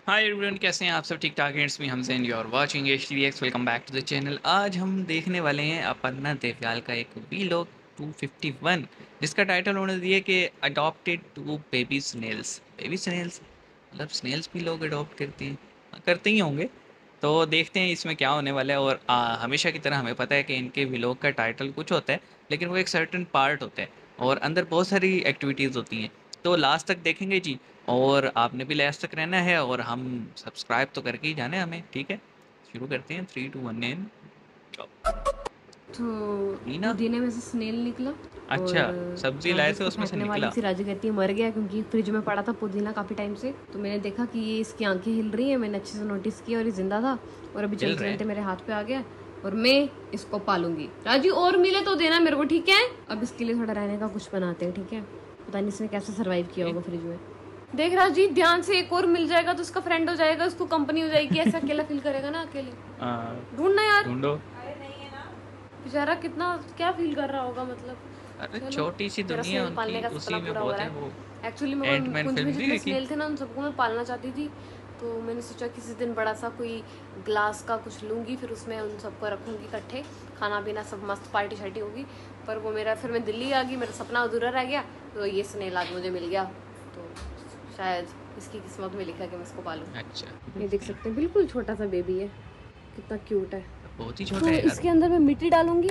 Hi everyone, कैसे हैं आप सब? ठीक ठाक हैं। It's me Hamzain, you are watching HTVX। Welcome back to the channel. आज हम देखने वाले हैं अपर्णा देवयाल का एक वीलॉग 251, जिसका टाइटल उन्होंने दिया कि adopted to baby snails. Baby snails मतलब स्नेल्स भी लोग अडॉप्ट करते हैं, करते ही होंगे। तो देखते हैं इसमें क्या होने वाला है। और हमेशा की तरह हमें पता है कि इनके व्लॉग का टाइटल कुछ होता है, लेकिन वो एक सर्टेन पार्ट होता है और अंदर बहुत सारी एक्टिविटीज़ होती हैं। तो लास्ट तक देखेंगे जी। और आपने भी लास्ट तक रहना है और हम सब्सक्राइब तो करके ही जाना है हमें। ठीक है, शुरू करते हैं। 3 2 1 एंड तो पुदीना। पुदीने में से स्नेल निकला अच्छा, और सब्जी लाए राजू थे उसको उसमें से फेंकने वाली निकला। थी। राजू कहती है मर गया क्योंकि फ्रिज में पड़ा था पुदीना काफ़ी टाइम से। तो मैंने देखा कि ये इसकी आंखें हिल रही हैं, मैंने अच्छे से नोटिस किया और ये जिंदा था और अभी मिल चलते रहे चलते हैं। मेरे हाथ पे आ गया और मैं इसको पालूंगी। राजू और मिले तो देना मेरे को, ठीक है? अब इसके लिए थोड़ा रहने का कुछ बनाते हैं, ठीक है? पता नहीं इसने कैसे सर्वाइव किया होगा फ्रिज में। देख राजू ध्यान से, एक और मिल जाएगा तो उसका फ्रेंड हो जाएगा, उसको कंपनी हो जाएगी। ऐसा अकेला फील करेगा ना, अकेले ढूंढना यार। ढूंढो। बेचारा कितना क्या फील कर रहा होगा, मतलब। अरे चलो, छोटी सी मेरा दुनिया स्नेल पालने उनकी, का सपना उसी में पूरा हो बहुत रहा है वो। है। एक्चुअली मेरे को एंटमैन कुंज में फिल्म नहीं जितने देखी? स्नेल थे ना उन सबको मैं पालना चाहती थी। तो मैंने सोचा किसी दिन बड़ा सा कोई ग्लास का कुछ लूंगी, फिर उसमें उन सबको रखूंगी इकट्ठे, खाना पीना सब मस्त, पार्टी शार्टी होगी। पर वो मेरा, फिर मैं दिल्ली आ गई, मेरा सपना अधूरा रह गया। तो ये स्नेल आज मुझे मिल गया, तो शायद इसकी किस्मत में लिखा कि मैं इसको पालूं। अच्छा, ये देख सकते हैं, बिल्कुल छोटा सा बेबी है, कितना क्यूट है। बहुत ही तो छोटा है यार। इसके अंदर मैं मिट्टी डालूंगी।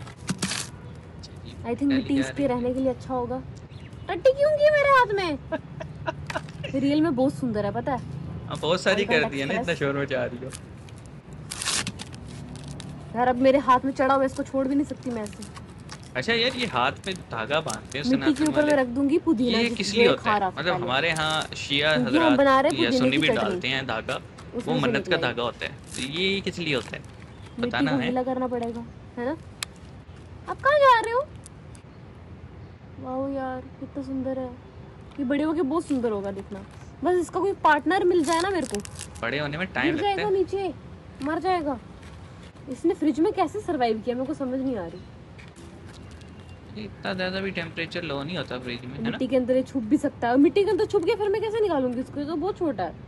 आई थिंक डाली मिट्टी जा इसके रही है। रहने के लिए अच्छा होगा। टट्टी क्यों की मेरे हाथ में? रियल में बहुत सुंदर है, पता है। हाँ, बहुत सारी ऑल्टर्ड कर दी है ना, इतना एक्सप्रेस। शोर मचा रही हो। यार अब मेरे हाथ में चढ़ा हुआ, इसको छोड़ भी नहीं सकती मैं ऐसे। अच्छा यार, ये हाथ में धागा बांधते हैं मिट्टी के सनातन ऊपर वाले। मैं रख दूंगी पुदीना, ये किस जो लिए ये होता खा है? रहा था मतलब पहले, हमारे यहाँ शिया क्योंकि हम बना हजरात रहे या पुदीने सुन्नी की भी चटनी। डालते हैं धागा। वो उसमें से मन्नत का निकला ये। धागा होता है। तो ये किस लिए होता है, मिट्टी बताना को है। गीला करना पड़ेगा, है ना? आप कहाँ जा रहे हो? वाह यार कितना सुंदर है। ये बड़े होके बहुत सुंदर होगा, देखना। बस इसका कोई पार्टनर मिल जाए ना मेरे को। बड़े होने में टाइम गिर लगता जाएगा है। नीचे, मर जाएगा। इसने फ्रिज में कैसे सरवाइव किया, मेरे को समझ नहीं आ रही। ये इतना ज़्यादा भी टेम्परेचर लो नहीं होता फ्रिज में, है ना। मिट्टी के अंदर ये छुप भी सकता है, मिट्टी के अंदर छुप गया फिर मैं कैसे निकालूंगी इसको? ये तो बहुत छोटा है।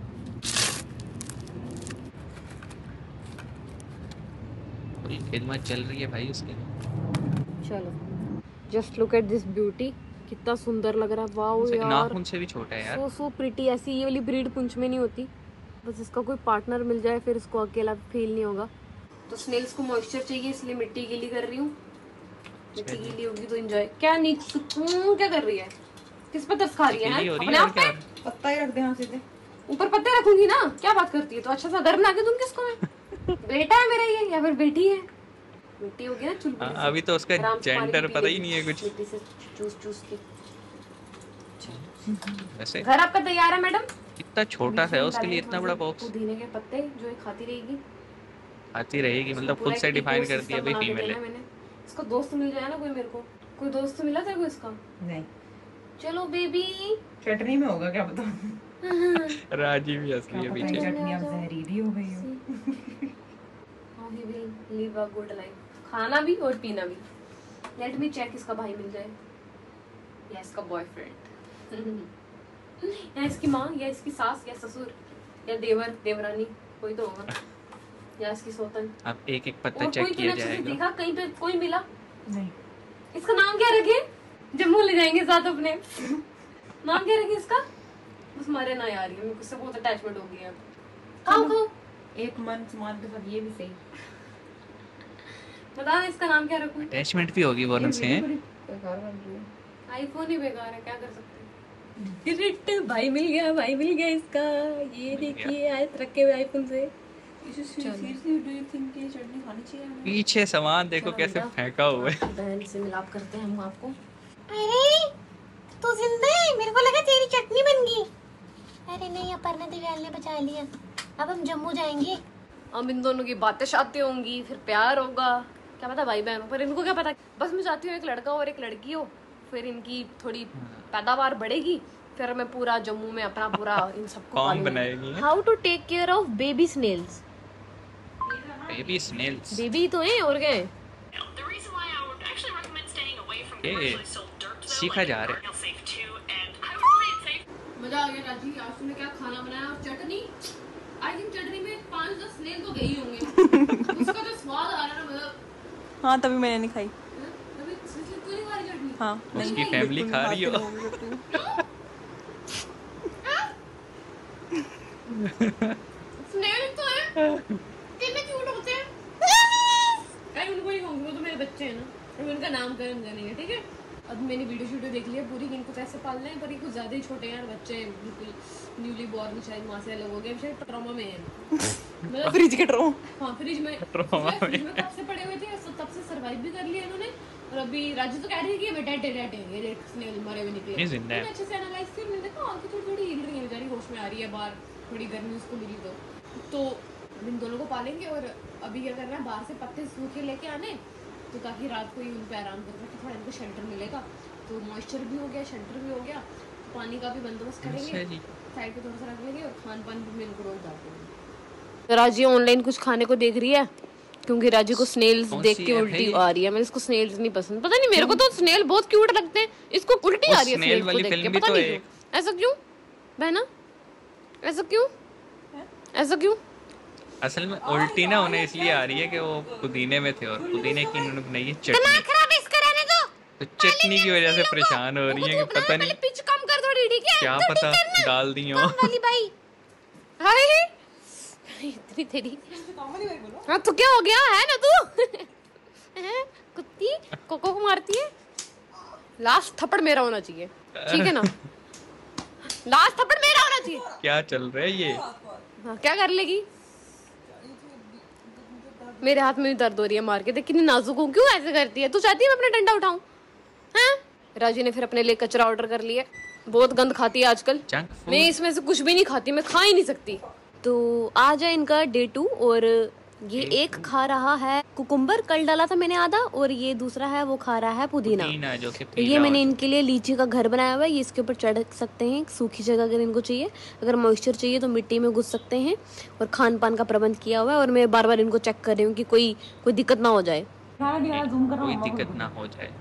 पूरी खिदमत चल रही है भाई उसकी। चलो, just look at this beauty, कितना सुंदर लग रहा है। वाओ यार, नाखून से भी छोटा है यार। So pretty. ऐसी ये वाली ब्रीड पुंछ में नहीं होती। बस इसका कोई पार्टनर मिल जाए, फिर इसको अकेला फील नहीं होगा। तो स्नेल्स को मॉइस्चर चाहिए, इसलिए मिट्टी गीली कर रही हूँ। मिट्टी गीली होगी तो एंजॉय। क्या नीचे क्या कर रही है? किस पर तरस खा रही है? गीली हो रही अपने है और आप क्या पे हो रहा है? पत्ता ही रख दे यहाँ सीधे। ऊपर पत्ते रखूंगी ना, क्या बात करती है? तो अच्छा सा घर बना के दूंगी इसको मैं। बेटा है मेरा ये या फिर बेटी है? मिट्टी होगी ना चुलबुली हाँ, से। अभी तो उसका आराम से पानी जेंडर पी पता ही लेगी नहीं है कुछ। मिट्टी से चूस चूस के। वैसे घर आपका तैयार है मैडम? कितना छोटा सा है उसके लिए इतना बड़ा बॉक्स। पुदीने के पत्ते जो ये खाती रहेगी। आती रहेगी इसको मतलब पूरा खुद से एक डिफाइन कर दिया इकोसिस्टम भाई बना के फीमेल देना है। है मैंने। इसको दोस्त मिल जाए ना कोई, मेरे को कोई दोस्त मिला तेरे को इसका? नहीं, चलो बेबी। चटनी में होगा क्या पता। राजीव भी हंस क्या रही है पता पीछे। ये चटनी अब जहरीली हो गई हो। How he will live a good life. खाना भी और पीना भी। लेट मी चेक, इसका भाई मिल जाए या इसका बॉयफ्रेंड, या इसकी माँ या इसकी सास या ससुर या देवर देवरानी, कोई तो होगा, या इसकी सोतन। अब एक एक पत्ता और चेक कोई किया तूने अच्छे से जाएगा। देखा कहीं पे कोई मिला? नहीं, इसका नाम क्या रखे? जम्मू ले जाएंगे साथ अपने। नाम क्या रखे इसका? बस मारे ना यार, ये मेरे को इससे बहुत अटैचमेंट हो गई है। खाओ खाओ, एक मन समान के साथ ये भी सही। बता ना इसका नाम क्या रखूं? अटैचमेंट भी होगी वरुण से। ये बड़ी बेकार बन रही है। आईफोन ही बेकार है, क्या कर सकते हैं। डिरेक्ट भाई मिल गया, भाई मिल गया इसका। ये देखिए आयत रखे हुए आईफोन से। Seriously, do you think ये चटनी खानी चाहिए हमें? पीछे सामान देखो चलो कैसे बेटा, फेंका हुआ है। आपकी बहन से मिलाप करते हैं हम आपको। अरे तू जिंदा है? मेरे को लगा तेरी चटनी बन गई। अरे नहीं, अपर्णा देवयाल ने बचा लिया। अब हम जम्मू जाएंगे। अब इन दोनों की बातें शातें होंगी, फिर प्यार होगा, क्या पता भाई बहनों, पर इनको क्या पता। बस मैं चाहती हूँ एक लड़का और एक लड़की हो, फिर इनकी थोड़ी पैदावार बढ़ेगी, फिर मैं पूरा जम्मू में अपना पूरा इन सबको फॉर्म बनाएगी। How to take care of baby snails. Baby snails. Baby तो है और क्या है? The reason why I would actually recommend staying away from ये commercially sold dirt though, सीखा like जा रहा है। Arnell Safe 2, and I would play it safe. मजा आ गया राजी। आज तुमने क्या खाना बनाया और चटनी, आई थिंक चटनी में 5-10 स्नेल तो गई होंगे। उसका जो स्वाद आ रहा है ना, मतलब हाँ तभी मैंने नहीं खाई। अभी तू नहीं खा रही चटनी? हाँ उसकी फैमिली खा रही हो। स्नेल तो है, कितने क्यूट होते हैं। अरे उनको नहीं खाऊंगी, वो तो मेरे बच्चे हैं ना, और उनका नामकरण करेंगे, ठीक है। अब मैंने वीडियो देख लिया पूरी, इनको कैसे पालना है, पर ये कुछ ज्यादा ही छोटे हैं यार, बच्चे हैं बिल्कुल न्यूली बॉर्न, शायद माँ से अलग हो गए, शायद ट्रॉमा में है मतलब फ्रिज के ट्रो। हाँ फ्रिज में कब से पड़े हुए थे, तब से सरवाइव भी कर लिया इन्होंने। और अभी राजू तो कह रही है कि मैं डेड ये स्नेल मरे हुए निकले। मैंने अच्छे से एनालाइज किया, मैंने देखा आंखें थोड़ी थोड़ी हिल रही है बेचारी, होश में आ रही है बाहर, थोड़ी गर्मी उसको मिली तो इन दोनों को पालेंगे। और अभी क्या करना है, बाहर से पत्ते सूखे लेके आने, तो ताकि रात को ही उन पे आराम कर सके, थोड़ा इनको शेल्टर मिलेगा, तो मॉइस्चर भी हो गया, शेल्टर भी हो गया, तो पानी का भी बंदोबस्त करेंगे, साइड पे थोड़ा सा रख लेंगे, और खान पान भी मैं इनको रोज डालते हैं। राजी ऑनलाइन कुछ खाने को देख रही है, क्योंकि राजी को स्नेल्स देख के उल्टी आ रही है। मैं इसको स्नेल्स नहीं पसंद, पता नहीं, मेरे को तो स्नेल बहुत क्यूट लगते हैं, इसको उल्टी आ रही है स्नेल को देख के, पता नहीं क्यों। ऐसा क्यों बहना, ऐसा क्यों, ऐसा क्यों? असल में उल्टी ना उन्हें इसलिए आ रही है कि वो पुदीने में थे और पुदीने की उन्होंने बनाई है चटनी, तो चटनी की वजह से परेशान हो रही है कि पता नहीं पिच कम कर थोड़ी, ठीक है, क्या पता डाल दी हो। वाली भाई हाय इतनी तेरी, हाँ तो क्या हो गया है ना तू हैं? कुत्ती कोको को मारती है। लास्ट थप्पड़ मेरा होना चाहिए, ठीक है ना, लास्ट थप्पड़ मेरा होना चाहिए। क्या चल रहा है ये? हाँ क्या कर लेगी, मेरे हाथ में भी दर्द हो रही है मार के, देख कितनी नाजुक हूँ, क्यों ऐसे करती है? तू चाहती है मैं अपना डंडा उठाऊं? हैं? राजी ने फिर अपने लिए कचरा ऑर्डर कर लिया, बहुत गंद खाती है आजकल। मैं इसमें से कुछ भी नहीं खाती, मैं खा ही नहीं सकती। तो आज है इनका डे 2, और ये एक खा रहा है कुकुम्बर, कल डाला था मैंने आधा, और ये दूसरा है वो खा रहा है पुदीना। जो कि तो ये मैंने इनके लिए लीची का घर बनाया हुआ है, ये इसके ऊपर चढ़ सकते हैं, सूखी जगह अगर इनको चाहिए, अगर मॉइस्चर चाहिए तो मिट्टी में घुस सकते हैं, और खान पान का प्रबंध किया हुआ है। और मैं बार बार इनको चेक कर रही हूँ कि कोई दिक्कत ना हो जाए, कोई दिक्कत ना हो जाए।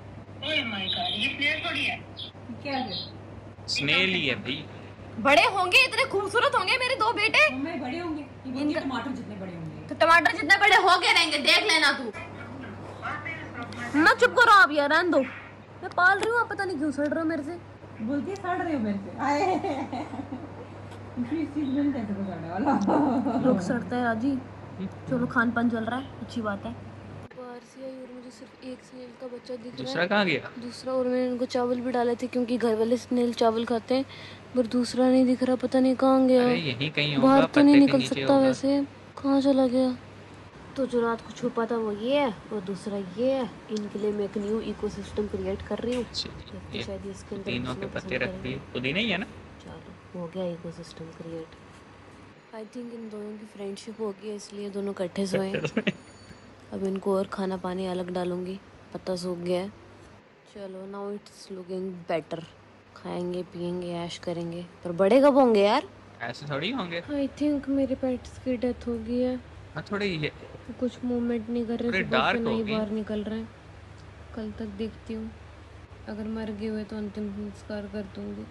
स्नेल ही है भाई, बड़े होंगे, इतने खूबसूरत होंगे मेरे 2 बेटे, बड़े होंगे, इनके टमाटर जितने बड़े होंगे, तो टमाटर जितने बड़े हो गए रहेंगे, देख लेना तू। ना चुप करो आप यार, रहने दो, मैं पाल रही हूँ, आप पता नहीं क्यों सड़ रहे हो मेरे से। बोलती है सड़ रहे हो मेरे से। आए इस चीज में नहीं कैसे सड़ने वाला, लोग सड़ता है राजी। चलो खान पान चल रहा है, अच्छी बात है। बाहर से आई और मुझे सिर्फ एक स्नेल का बच्चा दिख रहा है, दूसरा कहाँ गया? दूसरा, और मैंने इनको चावल भी डाले थे, क्योंकि घर वाले स्नेल चावल खाते हैं, पर दूसरा नहीं दिख रहा, पता नहीं कहाँ गया। अरे यहीं कहीं होगा, बाहर तो नहीं पत्ते के निकल नीचे सकता होगा। वैसे, कहाँ चला गया? तो जो रात को छुपा था वो ये है, और दूसरा ये है। इनके लिए मैं एक न्यू इकोसिस्टम क्रिएट कर रही हूँ, देखते ये शायद इसके अंदर तीनों के घुसना पत्ते पसंद रख दिए, करेंगे। पुदीना ही है ना? चलो हो गया इकोसिस्टम क्रिएट। आई थिंक इन दोनों की फ्रेंडशिप हो गई है, इसलिए दोनों इकट्ठे सोए हैं। अब इनको और खाना पानी अलग डालूंगी, पत्ता सूख गया है। चलो नाउ इट्स लुकिंग बेटर, खाएंगे पिएंगे ऐश करेंगे, पर बड़े कब होंगे यार? ऐसे थोड़ी होंगे। आई थिंक मेरे पेट्स की डेथ हो गई है, हाँ थोड़े ये कुछ मूवमेंट नहीं कर रहे, थोड़े सुबह से dark नहीं हो गई। बाहर निकल रहे हैं। कल तक देखती हूँ, अगर मर गए हुए तो अंतिम संस्कार कर दूंगी।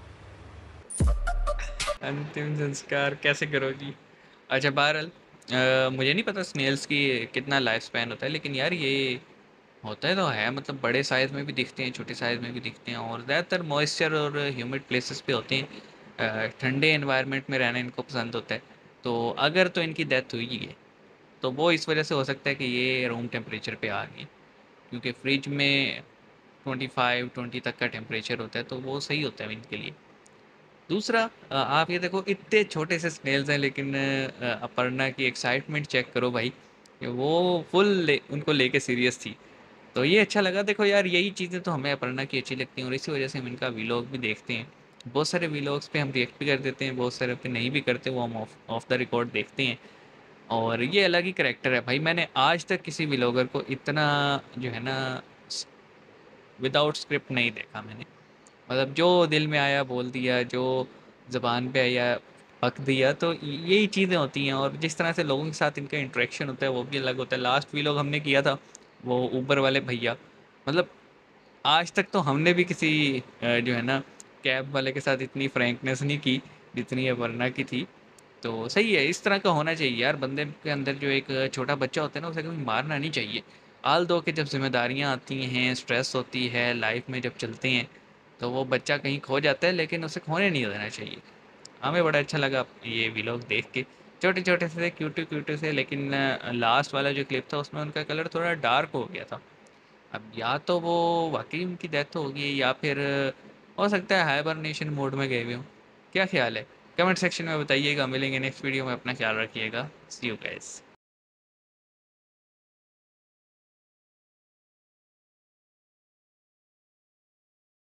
अंतिम संस्कार कैसे करोगी? अच्छा बहरहाल मुझे नहीं पता स्नेल्स की कितना लाइफ स्पैन होता है, लेकिन यार ये होता है तो है, मतलब बड़े साइज़ में भी दिखते हैं, छोटे साइज़ में भी दिखते हैं, और ज़्यादातर मॉइस्चर और ह्यूमिड प्लेसेस पे होते हैं। ठंडे एनवायरनमेंट में रहना इनको पसंद होता है। तो अगर तो इनकी डेथ हुई है तो वो इस वजह से हो सकता है कि ये रूम टेम्परेचर पे आ गई, क्योंकि फ्रिज में 25-20 तक का टेम्परेचर होता है, तो वो सही होता है इनके लिए। दूसरा आप ये देखो इतने छोटे से स्नेल्स हैं, लेकिन अपर्णा की एक्साइटमेंट चेक करो भाई, वो उनको लेके सीरियस थी। तो ये अच्छा लगा। देखो यार यही चीज़ें तो हमें अपर्णा की अच्छी लगती हैं, और इसी वजह से हम इनका व्लॉग भी देखते हैं। बहुत सारे व्लॉग्स पे हम रिएक्ट भी कर देते हैं, बहुत सारे पे नहीं भी करते, वो हम ऑफ द रिकॉर्ड देखते हैं। और ये अलग ही करैक्टर है भाई, मैंने आज तक किसी व्लॉगर को इतना जो है ना विदाउट स्क्रिप्ट नहीं देखा मैंने। मतलब जो दिल में आया बोल दिया, जो ज़बान पे आया पक दिया, तो यही चीज़ें होती हैं। और जिस तरह से लोगों के साथ इनका इंटरेक्शन होता है वो भी अलग होता है। लास्ट व्लॉग हमने किया था वो ऊबर वाले भैया, मतलब आज तक तो हमने भी किसी जो है ना कैब वाले के साथ इतनी फ्रैंकनेस नहीं की जितनी अपर्णा की थी। तो सही है, इस तरह का होना चाहिए यार। बंदे के अंदर जो एक छोटा बच्चा होता है ना, उसे कभी मारना नहीं चाहिए। आल दो कि जब ज़िम्मेदारियाँ आती हैं, स्ट्रेस होती है लाइफ में, जब चलते हैं तो वो बच्चा कहीं खो जाता है, लेकिन उसे खोने नहीं देना चाहिए। हमें बड़ा अच्छा लगा ये व्लॉग देख के। छोटे-छोटे से क्यूट-क्यूट से, लेकिन लास्ट वाला जो क्लिप था उसमें उनका कलर थोड़ा डार्क हो गया था। अब या तो वो वाक़ई उनकी डेथ हो गई है या फिर हो सकता है हाइबरनेशन मोड में गए हुए हों। क्या ख़्याल है? कमेंट सेक्शन में बताइएगा। मिलेंगे नेक्स्ट वीडियो में, अपना ख़्याल रखिएगा। See you guys.